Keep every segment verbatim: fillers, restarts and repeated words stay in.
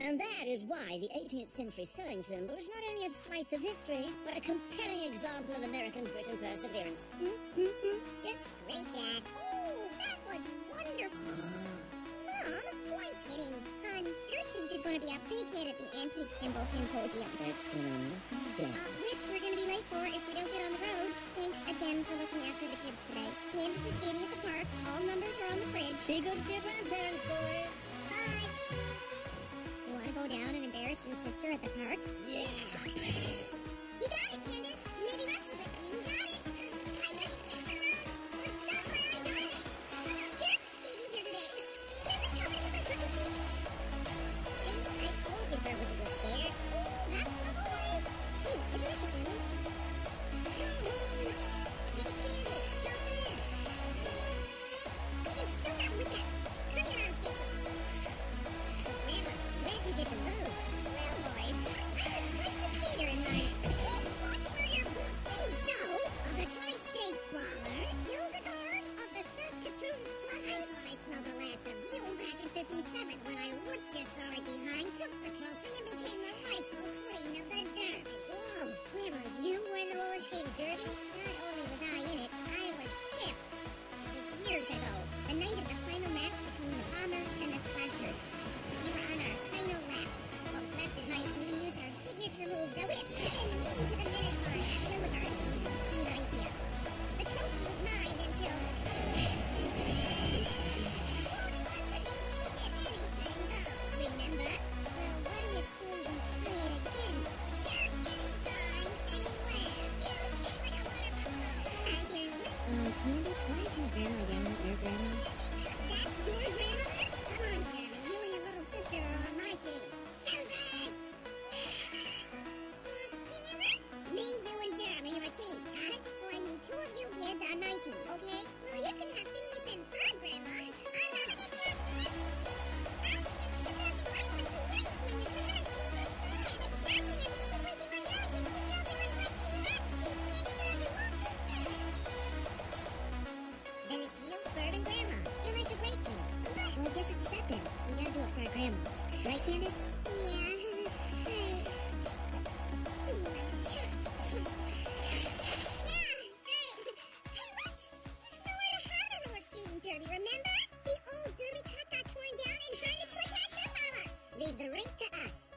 And that is why the eighteenth century sewing thimble is not only a slice of history, but a compelling example of American grit and perseverance. Mm-hmm. Yes? Great, Dad. Oh, that was wonderful. Mom, oh, I'm kidding. Hon, your speech is going to be a big hit at the Antique Thimble Symposium. That's gonna knock me down. Uh, which we're going to be late for if we don't get on the road. Thanks again for looking after the kids today. Candace is skating at the park. All numbers are on the fridge. Be good to your grandparents, boys. Bye. You want to go down and embarrass your sister at the park? Yeah. You got it, Candace. You maybe wrestled with me. You got it. I got it fixed around. We're so glad I got it. Jeremy's skating here today. This is coming with a cookie. See, I told you Bert was a good skater. That's the boy. Hey, isn't that your family? Come on. Hey, Candace, jump in. Hey, you still got with that. Turn you around, Stacy. So, Grandma, where'd you get the moves? Well, boys, I'm the skater in mine. Watch where you're... Hey, Joe, of the Tri-State Bombers. You the guard of the Saskatoon I Flashers. thought I smelled the last of you back in fifty-seven when I whooped your sorry behind, took the trophy, and became the rightful queen of the derby. Whoa, Grandma, you were in the roller skating derby? Not only was I in it, I was Chip. It was years ago, the night of the final match between the Bombers and the Slashers. We were on our final lap. What was left of my team used our signature move, the whip, and me to the finish line. The Lugard team, sweet idea. The trophy was mine until... Remember? Well, what do you say we try it again? Here, anytime, anywhere. You skate like a water buffalo. I do. Um, Candace, why is my grandma yelling at your grandma? That's your grandmother? Come on, Jeremy. You and your little sister are on my team. Susan! Me, you, and Jeremy are a team. Got it? So I need two of you kids on my team, okay? Well, you can have Phineas and Ferb, Grandma. I'm not a good friend, man. I you have the right place in units when your grandma's team so bad. It's not me, you're the two ways in my marriage. It's two girls that run my team. That's the same thing. They're on the wrong big bed. Then it's you, Ferb, and Grandma. You're like a great team. Well, I guess it's set then. We gotta do it for our grandmas. Right, Candace? Yeah. Hey. Ooh, try it. Yeah, great. Hey, what? There's nowhere to have a roller skating derby, remember? The old derby track got torn down and turned into a tattoo parlor. Leave the rink to us.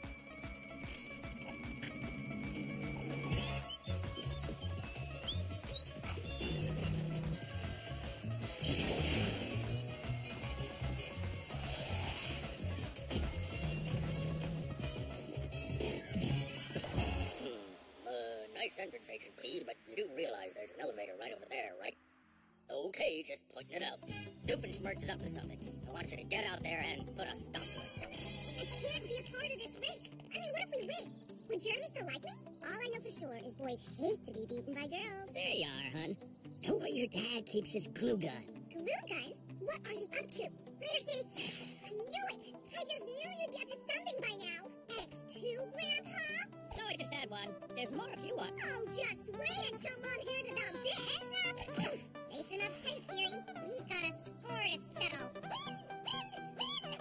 Nice entrance, H and P, but you do realize there's an elevator right over there, right? Okay, just pointing it out. Doofenshmirtz is up to something. I want you to get out there and put a stop to it. I can't be a part of this race. I mean, what if we win? Would Jeremy still like me? All I know for sure is boys hate to be beaten by girls. There you are, hun. Know where your dad keeps his glue gun. Glue gun? What are you up to? Thursdays? I knew it! I just knew you'd get to something by now. X two, Grandpa? No, I just had one. There's more if you want. Oh, just wait until Mom hears about this. Listen up tight, dearie. We've got a score to settle. Win! Win! Win!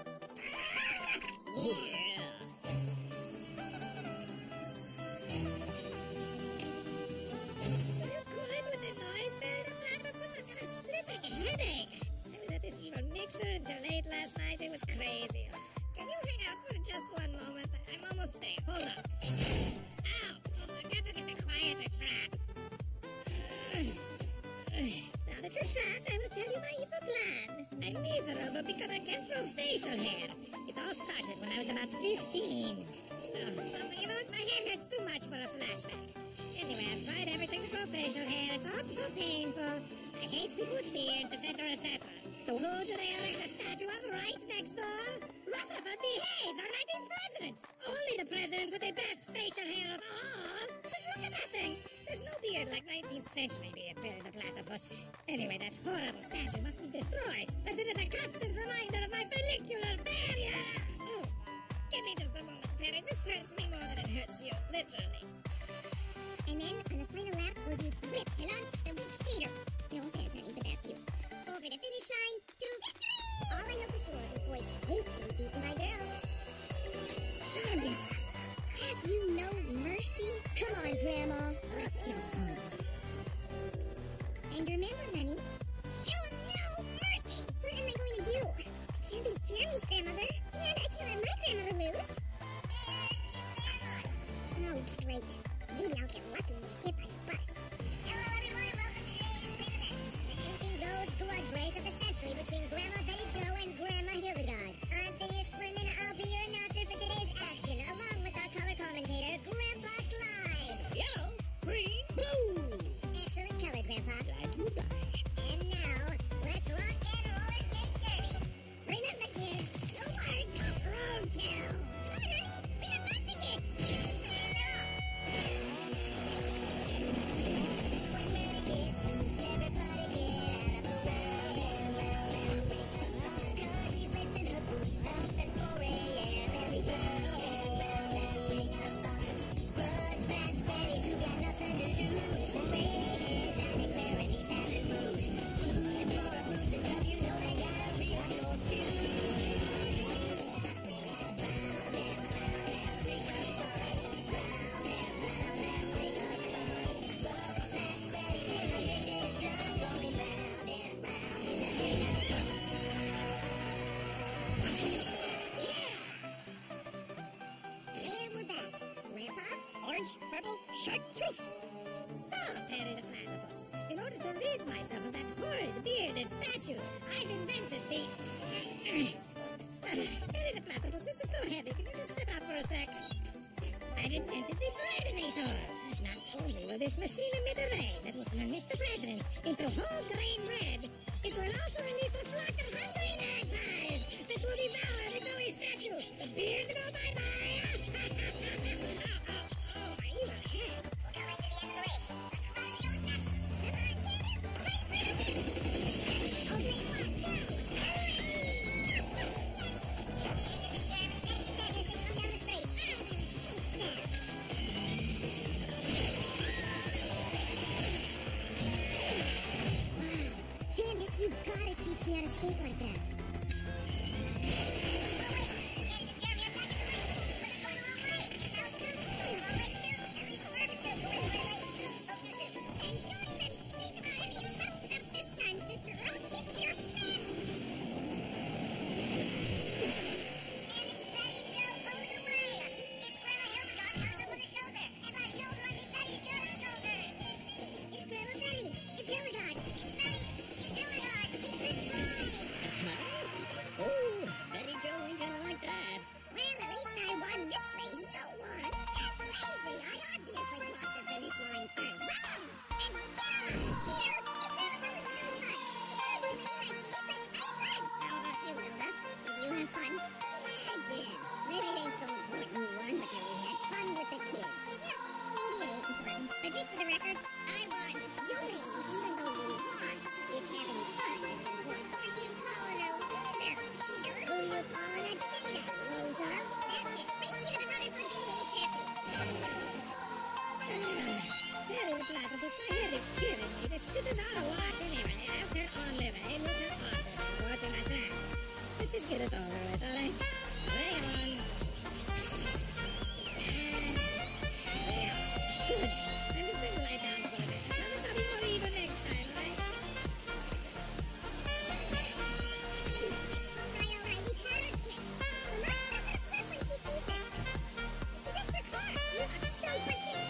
Yeah. You're good with the noise, Mary the Platypus. I'm gonna split a headache. I was at this evil mixer until late last night. It was crazy. Can you hang out for just one moment? I'm almost there. Hold on. Ow! Oh, I got to get a quieter track. Now that you're trapped, I will tell you my evil plan. I'm miserable because I can't grow facial hair. It all started when I was about fifteen. Oh, um, you know what? My head hurts too much for a flashback. Anyway, I've tried everything to grow facial hair. It's all so painful. I hate people with beards, et cetera, et cetera. So who do they erect a statue of right next door? Rutherford B. Hayes, our nineteenth president. Only the president with the best facial hair of all. Just look at that thing. There's no beard like nineteenth century beard, Billy the Platypus. Anyway, that horrible statue must be destroyed, as it is a constant reminder of my follicular failure. Oh, give me just a moment, Perry. This hurts me more than it hurts you, literally. And then, on the final lap, we'll use Whip to launch the weak skater. No offense, honey, but that's you. Over the finish line to victory! All I know for sure is boys hate to be beaten by girls. grandmother. And I can't let my grandmother lose. Here's to landmarks. Oh, great. Maybe I'll get lucky and get hit by a bus. Hello, everyone, and welcome to today's main event. The anything goes grudge race of the century between Grandma Betty Joe and Grandma Hildegard. I'm Phineas Flynn, and I'll be your announcer for today's action, along with our color commentator, Grandpa Clyde. Yellow, green, blue. Excellent color, Grandpa. Glad to oblige. And now, let's rock and roller skate derby. Remember, kids, no more roadkill. Come on, honey. We got bus tickets. And they're off. One minute gets loose, everybody get out of the way. Well, well, well, wake up. Cause she's lacing her boots up at four a m every day. Well, well, wake up. Grudge match Betty's who got nothing to do. So red, I declare any passing rouge. Blues and Flora, blues and love, you know they got a real short fuse. And we're back. Grandpa? Orange, purple, chartreuse. So, Perry the Platypus, in order to rid myself of that horrid bearded statue, I've invented the... Perry the Platypus, this is so heavy. Can you just step out for a sec? I've invented the Breadinator. Not only will this machine emit a ray that will turn Mister President into whole grain bread, it will also release a flock of hungry magpies that will devour the glowy statue. The beard go bye-bye. oh, oh, oh, my evil head. We're coming to the end of the race. The crowd is going nuts. Come on, Candace. Race fast. Okay, one, two, three. Candace and Jeremy, Becky, Becky, they come down the straight. Candace, you've got to teach me how to skate like that. Oh, wait. Candace and Jeremy are back in the race. But they're going the wrong way. Now Susan's going the wrong way, too. At least we're still going the right way. Oops, spoke too soon. And don't even think about any stuff up this time, sister. I'll kick your fin. And it's Betty Joe over the way. It's Grandma Hildegard first up with the shoulder. And by shoulder, I mean Betty Joe's shoulder. It's Grandma Betty. It's Hildegard. It's Betty. It's Hildegard. It's flying. Smile. Oh, Betty Joe ain't gonna like that. Well, at least I won this race. So what? You're crazy. I obviously crossed the finish line first. Wrong! And get off, cheater! If that was no fun. You better believe I cheated, but I won. How about you, Hilda? Did you have fun? Yeah, I did. Maybe it ain't so important who won, but that we had fun with the kids. Yeah, maybe it ain't important. But just for the record, I won. You mean, even though you lost, it's having fun that's important. Who are you calling a loser, cheater? Who you calling a cheater, loser? That's it. Race you to the brother for being a statue. Perry the Platypus, my head is killing me. This, this is all a wash anyway. I'll turn on the ray, we'll turn off the ray, or something like that. Let's just get it over with, all right? Ray on. Ray off. Good. I'm just going to lie down for a bit. Promise I'll be more even next time, all right? Alright, alright, we've had our chance. Well, not so gonna flip when she sees it. That's her car. You are so pathetic.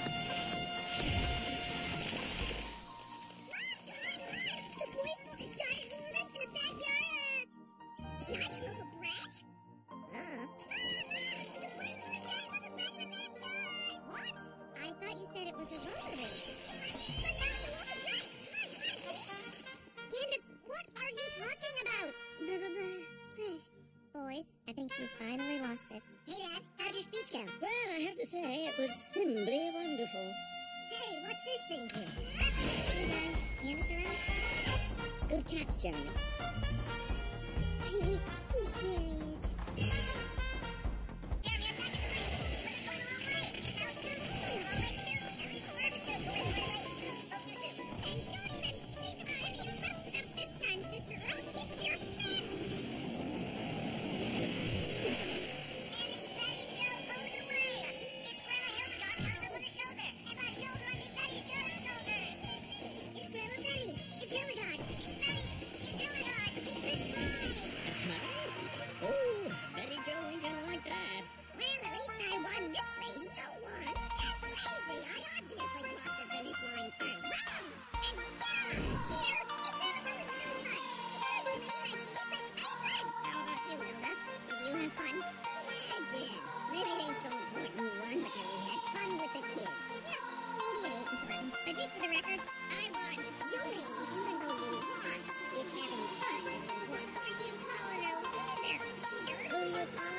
Mom, come on, Mom. The boys want a giant roller rink in the backyard. Uh, giant little brat? Uh, Ah, Mom, the boys want a giant little brat in the backyard. What? I thought you said it was a roller rink. But now it's a little brat. Come on, come on, see? Candace, what are you talking about? Boys, I think she's finally lost it. hey, Dad, how'd your speech go? Well, I have to say, it was simply wonderful. Hey, what's this thing here? Hey guys, Candace around? Good catch, Jeremy. He sure is. Jeremy, I'm back in the race. But it's going the wrong way. Now Susan's going the wrong way, too. At least we're still going the right way. Oops, spoke too soon. And don't even think about any stuff up this time, sister. I'll kick your fin. And it's Betty Joe over the way. It's Grandma Hildegard first up with the shoulder. And by shoulder, I mean Betty Joe's shoulder. It's Grandma Betty. It's Hildegard. It's Betty. It's Hildegard. It's flying. Smile. Oh,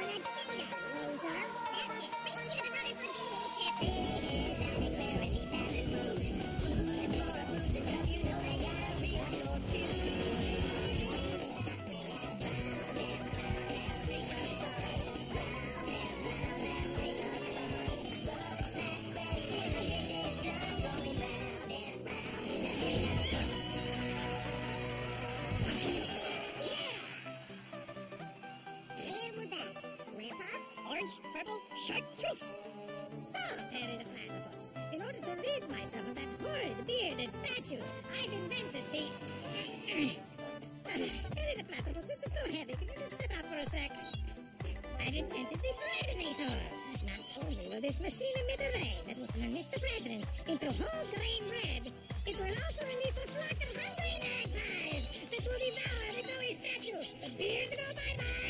thought I'd say that, loser. That's it. Race you to the Rutherford B B tattoo. And we're back. Grandpa? Orange, purple, chartreuse. So, Perry the Platypus, in order to rid myself of that horrid bearded statue, I've invented the... Perry the Platypus, this is so heavy. Can you just step out for a sec? I've invented the Breadinator. Not only will this machine emit a ray that will turn Mister President into whole grain bread, it will also release a flock of hungry magpies that will devour the glowy statue. The beard go bye-bye.